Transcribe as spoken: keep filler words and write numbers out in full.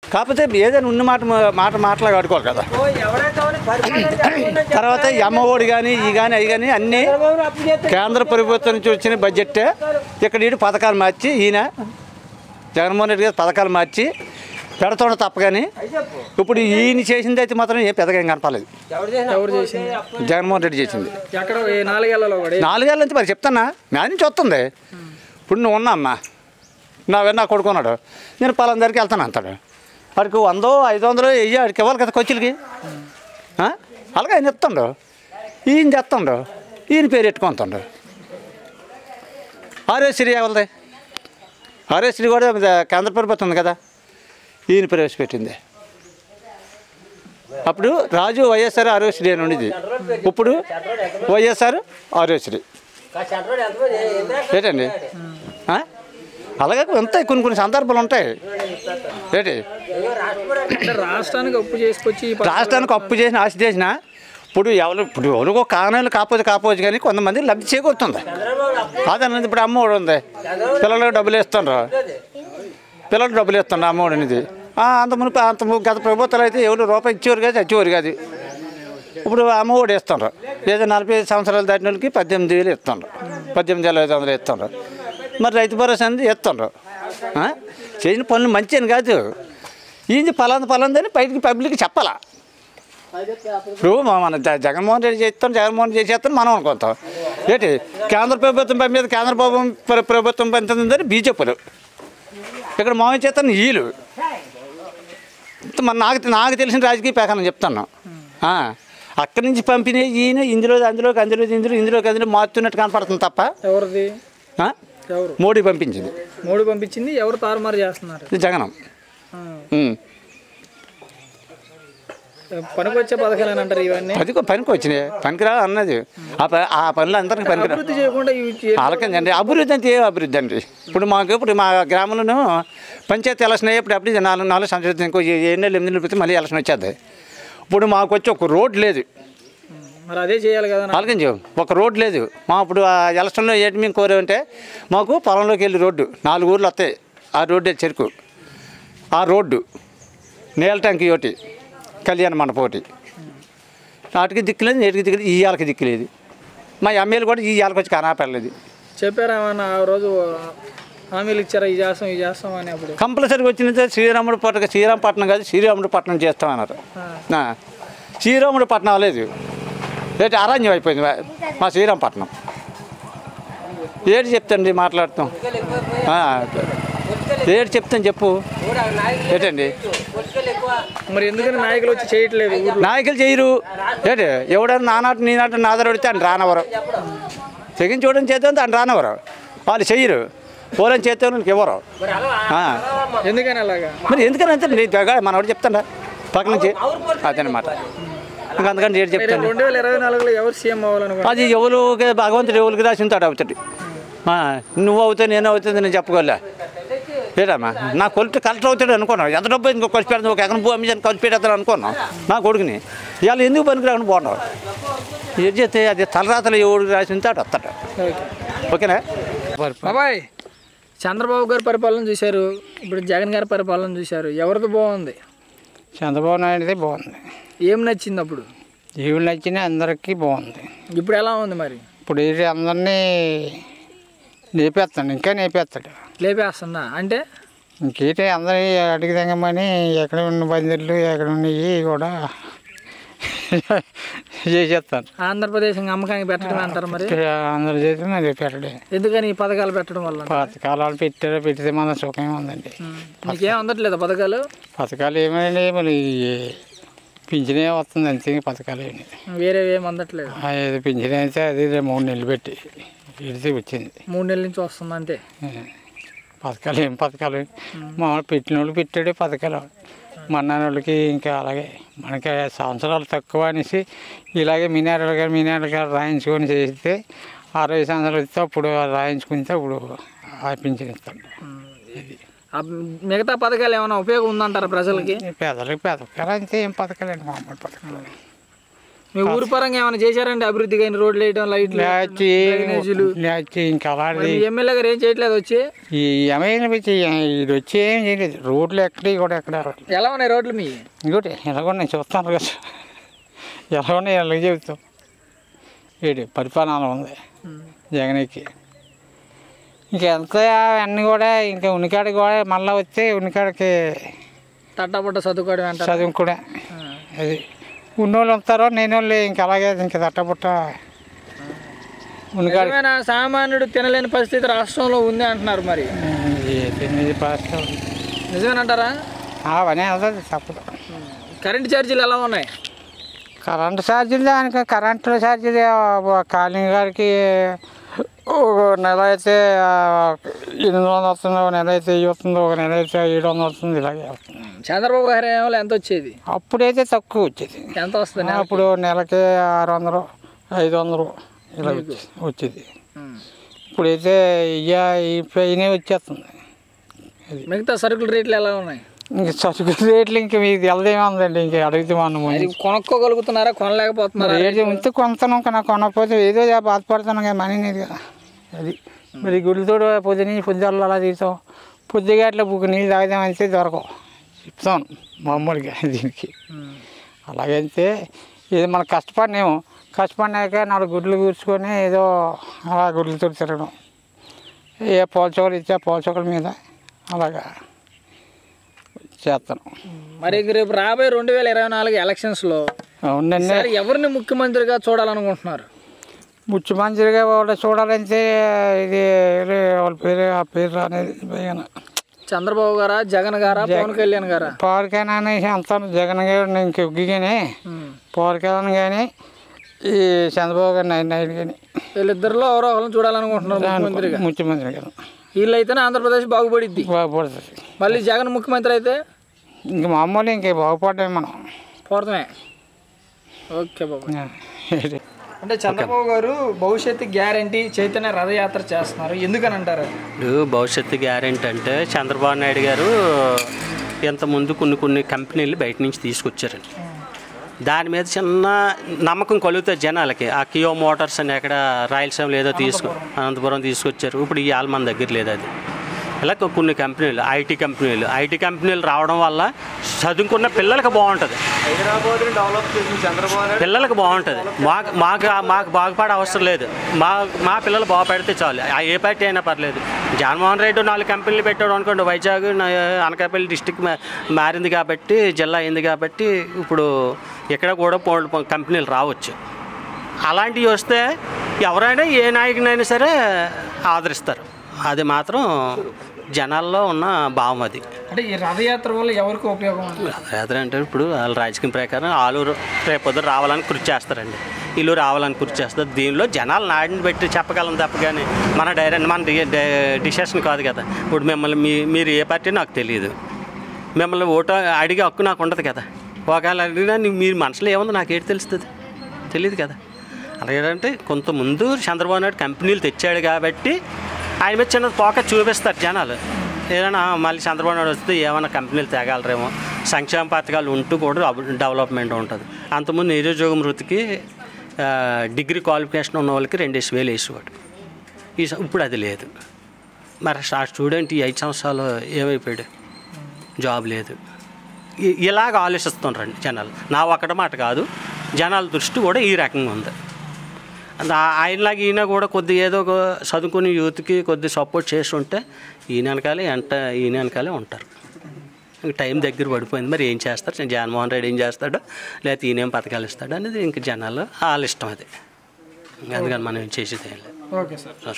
కాకపోతే ఏదైనా ఉన్న మాట మాట మాటలాగా ఆడుకోవాలి కదా. తర్వాత ఈ అమ్మఒడి కానీ ఈ కానీ అవి కానీ అన్నీ కేంద్ర ప్రభుత్వం నుంచి వచ్చిన బడ్జెట్టే. ఇక్కడ ఈడు పథకాలు మార్చి ఈయన జగన్మోహన్ రెడ్డి గారు పథకాలు మార్చి పెడతాడు తప్ప. కానీ ఇప్పుడు ఈయన చేసింది అయితే మాత్రం ఏ పెద్దగా ఏం కనపలేదు. జగన్మోహన్ రెడ్డి చేసింది నాలుగేళ్ళ నుంచి మరి చెప్తానా నా నుంచి వస్తుంది. ఇప్పుడు నువ్వు ఉన్నా అమ్మా నా నా కొడుకున్నాడు, నేను పలానా దగ్గరికి వెళ్తాను అంటాడు. వాడికి వందో ఐదు వందలు వెయ్యి వాడికి ఇవ్వాలి కదా ఖర్చులకి. అలాగే ఆయన ఇస్తుండు, ఈయన తెస్తుండు, ఈయన పేరు ఎట్టుకుంటుండు. ఆరోగ్యశ్రీ ఎవరిది? ఆరోగ్యశ్రీ కూడా కేంద్ర ప్రభుత్వం ఉంది కదా, ఈయన ప్రవేశపెట్టింది. అప్పుడు రాజు వైఎస్ఆర్ ఆరోగ్యశ్రీ అని ఉండేది, ఇప్పుడు వైఎస్ఆర్ ఆరోగ్యశ్రీ ఏంటండి. అలాగే ఉంటాయి కొన్ని కొన్ని సందర్భాలు ఉంటాయి ఏంటి. రాష్ట్రానికి అప్పు చేసుకొచ్చి రాష్ట్రానికి అప్పు చేసిన ఆశ చేసిన ఇప్పుడు ఎవరు ఇప్పుడు ఎవరికో కారణాలు కాకపోతే కాకపోవచ్చు కానీ కొంతమంది లబ్ధి చేకూరుతుంది. అదన్నది ఇప్పుడు అమ్మఒడి ఉంది, పిల్లలకు డబ్బులు ఇస్తుండ్రు, పిల్లలకు డబ్బులు ఇస్తుండ్రు అమ్మఒడి అనేది. అంత మునిపి అంత గత ప్రభుత్వాలు అయితే ఎవరు రూపాయి ఇచ్చేవారు కాదు చచ్చేవారు కాదు. ఇప్పుడు అమ్మఒడి ఇస్తుండ్రు, ఏదో నలభై ఐదు సంవత్సరాలు దాటిన వాళ్ళకి పద్దెనిమిది వేలు ఇస్తుండ్రు, పద్దెనిమిది వేల ఐదు వందలు ఇస్తుండ్రు. మరి రైతు భరోసా అనేది ఇస్తుండ్రు. చేసిన పనులు మంచి అని కాదు, ఇది పలాంది పలాందని బయటికి పబ్లిక్కి చెప్పాలా. ఇప్పుడు మన జగన్మోహన్ రెడ్డి చేస్తాం జగన్మోహన్ రెడ్డి చేస్తాం మనం అనుకుంటాం ఏంటి. కేంద్ర ప్రభుత్వం పని మీద కేంద్ర ప్రభుత్వం ప్రభుత్వం పంచుతుందని బీజేపీలు, ఇక్కడ మామూలు చేస్తాను వీళ్ళు. మన నాకు నాకు తెలిసిన రాజకీయ పేకాన్ని చెప్తాను. అక్కడి నుంచి పంపిణీ ఈయన ఇందులో అందులోకి అందులో ఇందులో ఇందులోకి అందులో మార్చుతున్నట్టు కనపడుతుంది తప్ప. ఎవరిది? మోడీ పంపించింది. మోడీ పంపించింది ఎవరు తారుమారు చేస్తున్నారు? జగనం. పనికి వచ్చే పథకాలు అంటారు ఇవన్నీ. అది పనికి వచ్చినాయి, పనికిరా అన్నది ఆ పనులు అందరికి పనికి అలాగండి. అభివృద్ధి అంటే ఏ అభివృద్ధి అండి. ఇప్పుడు మాకు ఇప్పుడు మా గ్రామంలో పంచాయతీ ఎలక్షన్ అయ్యేప్పుడు అప్పుడు నాలుగు నాలుగు సంవత్సరాలు ఇంకో ఎన్నెళ్ళు ఎనిమిది నెలలు పెడితే మళ్ళీ ఎలక్షన్ వచ్చేది. ఇప్పుడు మాకు వచ్చి ఒక రోడ్ లేదు, మరి అదే చేయాలి కదా. అలాగే ఒక రోడ్ లేదు. మా ఇప్పుడు ఆ ఎలక్షన్లో ఏంటి మేము కోరామంటే మాకు పొలంలోకి వెళ్ళి రోడ్డు నాలుగు ఊర్లు వస్తాయి, ఆ రోడ్డు చెరుకు, ఆ రోడ్డు నీళ్ళ ట్యాంక్ ఒకటి, కళ్యాణ మండపం ఒకటి, నాటికి దిక్కులేదు నేటికి దిక్కులేదు, ఈ ఏళ్ళకి దిక్కులేదు. మా ఎమ్మెల్యే కూడా ఈ ఏళ్ళకి వచ్చి కనాపడలేదు. చెప్పారేమన్నా ఆ రోజు హామీలు ఇచ్చారా ఇది చేస్తాం ఇది చేస్తాం అని? అప్పుడు కంపల్సరీగా వచ్చిన శ్రీరాముడు పట్టణ శ్రీరామపట్నం కాదు శ్రీరాముడు పట్టణం చేస్తామన్నారు. శ్రీరాముడు పట్టణం లేదు, రేటు అరణ్యం అయిపోయింది మా శ్రీరామపట్నం. ఏడు చెప్తాండి మాట్లాడుతాం, ఏడు చెప్తాను చెప్పు ఏంటండి. మరి ఎందుకని నాయకులు వచ్చి చేయట్లేదు? నాయకులు చేయరు ఏంటి. ఎవడైనా నానాట నీ నాట నాదరు అడితే అని రానవరు, తెగించి చూడని చేద్దాం అని రానవరు, వాళ్ళు చెయ్యరు. పోలని చేస్తే ఎవరు ఎందుకని అలాగా? మరి ఎందుకని అంతే మన వాడు చెప్తాడా పక్క నుంచి అదనమాట. ఇంకా అందుకని రేటు చెప్తాను. రెండు వేల ఇరవై నాలుగులో ఎవరు సీఎం అవ్వాలనుకో అది ఎవరు భగవంతుడు ఎవరికి రాసి ఉంటాడు అవుతాడు. నువ్వు అవుతావు నేను అవుతుంది నేను చెప్పగలలే ఏటమ్మా. నా కొలిపి కలెక్టర్ అవుతాడు అనుకున్నాను, ఎంత డబ్బు ఇంకో కలిసి పెడతాను, ఒక ఎకరం భూ అమ్మి కలిసి పెట్టేస్తాను అనుకున్నాను నా కొడుకుని. ఇవాళ ఎందుకు పనికి రాకుండా బాగున్నావు ఏం చేస్తే అది తలరాతలు ఎవరికి రాసి ఉంటాడు వస్తాడు. ఓకేనా బాబాయ్? చంద్రబాబు గారి పరిపాలన చూశారు, ఇప్పుడు జగన్ గారి పరిపాలన చూశారు, ఎవరిది బాగుంది? చంద్రబాబు నాయుడుదే బాగుంది. ఏం నచ్చింది అప్పుడు? ఏమి నచ్చినా అందరికీ బాగుంది. ఇప్పుడు ఎలా ఉంది మరి? ఇప్పుడు అందరినీ లేపేస్తాడు, ఇంకా లేపేస్తాడు. లేపేస్తున్నా అంటే ఇంకేంటి అందరి అడిగిదామని ఎక్కడ ఉన్న బందీలు ఎక్కడ ఉన్నాయి కూడా చేసేస్తాను. ఆంధ్రప్రదేశ్ అమ్మకానికి పెట్టడం అంటారు మరి? అందరు చేసి మరి పెట్టడే. ఎందుకని ఈ పథకాలు పెట్టడం వల్ల? పథకాలు పెట్టారో పెడితే మన సుఖమే ఉందండి. మీకేం అందట్లేదు పథకాలు? పథకాలు ఏమైనా మరి పింఛనే వస్తుంది అంతే, పథకాలు ఏమి వేరే ఏమి అందట్లేదు. అది పింఛన్ అయితే అది మూడు నెలలు పెట్టి పెడితే వచ్చింది. మూడు నెలల నుంచి వస్తుంది అంతే. పథకాలు ఏం పథకాలు మామూలు పెట్టిన వాళ్ళు పెట్టాడే పథకాలు. మన వాళ్ళకి ఇంకా అలాగే మనకి సంవత్సరాలు తక్కువ అనేసి ఇలాగే మినారులు గారు మినారులు గారు రాయించుకొని చేస్తే అరవై సంవత్సరాలు ఇస్తే అప్పుడు రాయించుకుంటే అప్పుడు ఆ పింఛన్ ఇస్తాం. ఇది మిగతా పథకాలు ఏమైనా ఉపయోగం ఉందంటారా ప్రజలకి? పేదలకి పథకాలు అంతే ఏం పథకాలు అండి మామూలు పథకాలు. మీ ఊరు పరంగా ఏమైనా చేశారండి అభివృద్ధి కానీ రోడ్లు వేయడం లైట్లు డ్రైనేజీలు ఇంకా అలాంటిది ఎమ్మెల్యే గారు ఏం చేయట్లేదు వచ్చి ఈ ఏమైనా ఇది వచ్చి ఏం చేయలేదు రోడ్లు ఎక్కడి కూడా ఎక్కడ ఎలా ఉన్నాయి రోడ్లు మీ ఇంకోటి ఎలాగొన్నాయి చూస్తాను కదా ఎలా ఉన్నాయి ఎలాగ చెబుతాం ఏంటి పరిపాలన ఉంది జగన్కి ఇంకెంత అన్నీ కూడా ఇంకా ఉనికాడికి కూడా మళ్ళీ వస్తే ఉనికాడికి తట్టబుట్ట చదువుకోవడం అంటారు చదువు కూడా అది ఉన్నోళ్ళు ఉంటారో నేను వాళ్ళు ఇంక అలాగే ఇంకా తట్టబుట్ట ఉనికాడి నిజమేనా? సామాన్యుడు తినలేని పరిస్థితి రాష్ట్రంలో ఉంది అంటున్నారు మరి నిజమేనంటారా? అవన్నీ అవుతుంది తప్పదు. కరెంటు ఛార్జీలు ఎలా ఉన్నాయి? కరెంటు ఛార్జీలు దానికి కరెంటు ఛార్జీలు కాలనీ గారికి ఒక నెల అయితే ఎనిమిది వందలు వస్తుంది, ఒక నెల అయితే వెయ్యి వస్తుంది, ఒక నెల అయితే ఏడు వందలు వస్తుంది, ఇలాగే వస్తుంది. చంద్రబాబు గారి ఏమో ఎంత వచ్చేది? అప్పుడైతే తక్కువ వచ్చేది. ఎంత వస్తుంది? అప్పుడు నెలకి ఆరు వందలు ఐదు వందలు ఇలా వచ్చేది. ఇప్పుడైతే ఇక అయినా వచ్చేస్తుంది. మిగతా సరుకుల రేట్లు ఎలా ఉన్నాయి? ఇంక సరుకుల రేట్లు ఇంక మీకు తెలదేమో ఉందండి. ఇంక అడిగితే మనం కొనుక్కోగలుగుతున్నారా, కొనలేకపోతున్నారా? రేటు ఉంటే కొంతను కొనకపోతే ఏదో బాధపడుతున్నాం కదా, మనీ లేదు కదా. అది మరి గుడితో పొద్దున పొద్దుల్లో అలా తీసాం, పొద్దుగా అట్లా బుక్ నీళ్ళు తాగుదామంటే దొరకవు చెప్తాను మామూలుగా దీనికి. అలాగైతే ఏదో మనం కష్టపడినేమో కష్టపడినాక నాలుగు గుడ్లు కూర్చుకొని ఏదో అలా గుడ్లతో తిరగడం, ఏ పోల్చోకలు ఇచ్చా పోల్చోకల మీద అలాగా చేస్తాను. మరి రేపు రాబోయే రెండు వేల ఇరవై నాలుగు ఎలక్షన్స్లో అవునండి ఎవరిని ముఖ్యమంత్రిగా చూడాలనుకుంటున్నారు? ముఖ్యమంత్రిగా వాళ్ళు చూడాలంటే ఇది వాళ్ళ పేరు ఆ పేరు అనేది భయన చంద్రబాబు గారా, జగన్ గారా, పవన్ కళ్యాణ్ గారా? పవన్ కళ్యాణ్ అనేసి అంతా జగన్ గారు ఇంక ఒగ్గిగానే పవన్ కళ్యాణ్ కానీ ఈ చంద్రబాబు గారు నైన్ నైన్ కానీ వీళ్ళిద్దరిలో ఎవరో ఒకరిని చూడాలనుకుంటున్నారు ముఖ్యమంత్రిగా. ముఖ్యమంత్రి గారు వీళ్ళైతేనే ఆంధ్రప్రదేశ్ బాగుపడిద్ది. బాగుపడుతుంది. మళ్ళీ జగన్ ముఖ్యమంత్రి అయితే ఇంక మామూలు ఇంక బాగుపడ్డాయి మనం పోవడమే. ఓకే బాబు. అంటే చంద్రబాబు గారు భవిష్యత్తు గ్యారంటీ చైతన్య రథయాత్ర చేస్తున్నారు, ఎందుకని అంటారు? ఇప్పుడు భవిష్యత్తు గ్యారంటీ అంటే చంద్రబాబు నాయుడు గారు ఇంతకుముందు కొన్ని కొన్ని కంపెనీలు బయట నుంచి తీసుకొచ్చారండి. దాని మీద చిన్న నమ్మకం కలుగుతుంది జనాలకి. ఆ కియో మోటార్స్ అని ఎక్కడ రాయలసీమలో ఏదో తీసుకు అనంతపురం తీసుకొచ్చారు. ఇప్పుడు ఈ ఆల్ మన దగ్గర లేదు అది. ఇలా కొన్ని కంపెనీలు ఐటీ కంపెనీలు ఐటీ కంపెనీలు రావడం వల్ల చదువుకున్న పిల్లలకి బాగుంటుంది, పిల్లలకి బాగుంటుంది. మాకు మాకు మాకు బాగుపడే అవసరం లేదు. మా మా పిల్లలు బాగుపడితే చాలు, ఏ పార్టీ అయినా పర్లేదు. జగన్మోహన్ రెడ్డి నాలుగు కంపెనీలు పెట్టాడు అనుకోండి, వైజాగ్ అనకాపల్లి డిస్టిక్ మారింది కాబట్టి, జిల్లా అయింది కాబట్టి ఇప్పుడు ఇక్కడ కూడా కంపెనీలు రావచ్చు. అలాంటివి వస్తే ఎవరైనా ఏ నాయకునైనా సరే ఆదరిస్తారు. అది మాత్రం జనాల్లో ఉన్న భావం. అది అంటే ఈ రథయాత్ర వల్ల ఎవరికి ఉపయోగం? రథయాత్ర అంటే ఇప్పుడు వాళ్ళ రాజకీయం ప్రకారం వాళ్ళు రేపొద్దు రావాలని కృషి చేస్తారండి, వీళ్ళు రావాలని కృషి చేస్తారు. దీనిలో జనాలు నాడిని పెట్టి చెప్పగలం తప్ప కానీ మన డైరెక్ట్ మన డిసిషన్ కాదు కదా. ఇప్పుడు మిమ్మల్ని మీ మీరు ఏ పార్టీ నాకు తెలియదు, మిమ్మల్ని ఓటు అడిగే హక్కు నాకు ఉండదు కదా. ఒకవేళ అడిగినా మీరు మనసులో ఏముందో నాకేంటి తెలుస్తుంది, తెలియదు కదా. అలాగేంటే కొంత ముందు చంద్రబాబు నాయుడు కంపెనీలు తెచ్చాడు కాబట్టి ఆయన మీద చిన్న పోక చూపిస్తారు జనాలు. ఏదైనా మళ్ళీ చంద్రబాబు నాయుడు వస్తే ఏమైనా కంపెనీలు తేగలరేమో, సంక్షేమ పథకాలు ఉంటూ కూడా డెవలప్మెంట్ ఉంటుంది. అంతకుముందు నిరుద్యోగ వృత్తికి డిగ్రీ క్వాలిఫికేషన్ ఉన్న వాళ్ళకి రెండేసి వేలు వేసేవాడు. ఈ ఇప్పుడు అది లేదు. మరి ఆ స్టూడెంట్ ఈ ఐదు సంవత్సరాలు ఏమైపోయాడు, జాబ్ లేదు. ఇలాగ ఆలోచిస్తుంటారండి జనాలు. నా ఒక్కటి మాట కాదు, జనాల దృష్టి కూడా ఈ రకంగా ఉంది. ఆయనలాగా ఈయన కూడా కొద్దిగా ఏదో ఒక చదువుకుని యూత్కి కొద్దిగా సపోర్ట్ చేసి ఉంటే ఈయన వెనకాలే ఎంట ఈయన వెనకాలే ఉంటారు. టైం దగ్గర పడిపోయింది, మరి ఏం చేస్తారు, జగన్మోహన్ రెడ్డి ఏం చేస్తాడో లేకపోతే ఈయనేం పథకాలు ఇస్తాడో అనేది ఇంక జనాలు వాళ్ళ ఇష్టం. అది అందుకని మనం ఏం చేసేది ఏం లేదు. Okay sir.